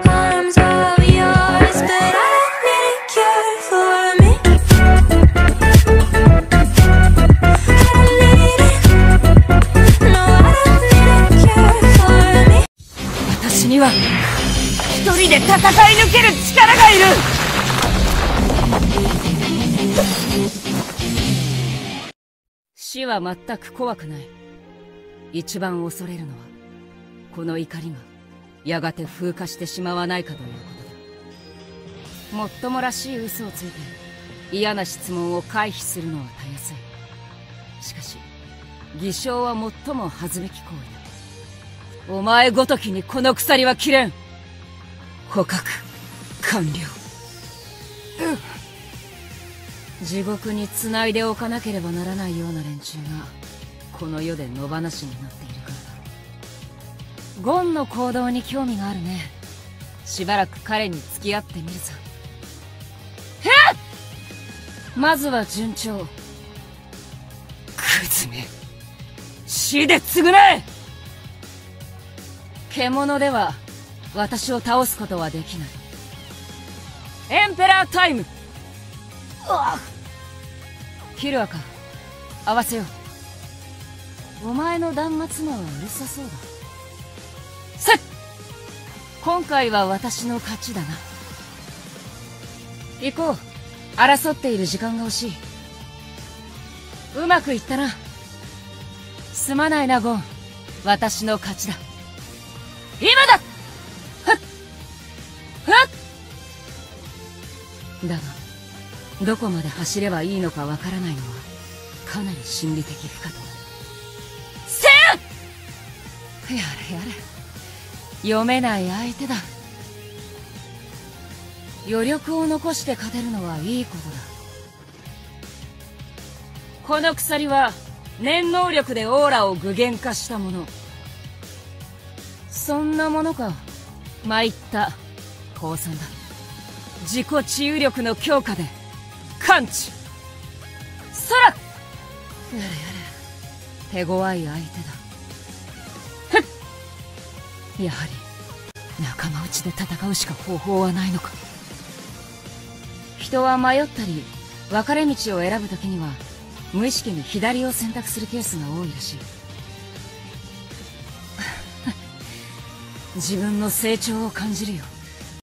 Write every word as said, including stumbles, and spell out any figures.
arms of yours, but I don't need a cure for me. I don't need it. No, I don't need a cure for me. 私には一人で戦い抜ける力がいる。死は全く怖くない。一番恐れるのはこの怒りがやがて風化してしまわないかということだ。もっともらしい嘘をついて嫌な質問を回避するのはたやすい。しかし偽証は最も恥ずべき行為だ。お前ごときにこの鎖は切れん。捕獲完了。地獄に繋いでおかなければならないような連中がこの世で野放しになっているからだ。ゴンの行動に興味があるね。しばらく彼に付き合ってみるぞ。へっ！まずは順調。クズめ、死で償え！獣では私を倒すことはできない。エンペラータイム。うわっ！キルアか、合わせよう。お前の断末魔はうるさそうだ。せっ！今回は私の勝ちだな。行こう。争っている時間が惜しい。うまくいったな。すまないなゴン、私の勝ちだ。今だ！はっはっ！だがどこまで走ればいいのかわからないのはかなり心理的負荷となる。せん！やれやれ、読めない相手だ。余力を残して勝てるのはいいことだ。この鎖は念能力でオーラを具現化したもの。そんなものか。参った。降参だ。自己治癒力の強化で完治。そら！やれやれ、手強い相手だ。ふっ！やはり仲間内で戦うしか方法はないのか。人は迷ったり分かれ道を選ぶときには無意識に左を選択するケースが多いらしい。自分の成長を感じるよ。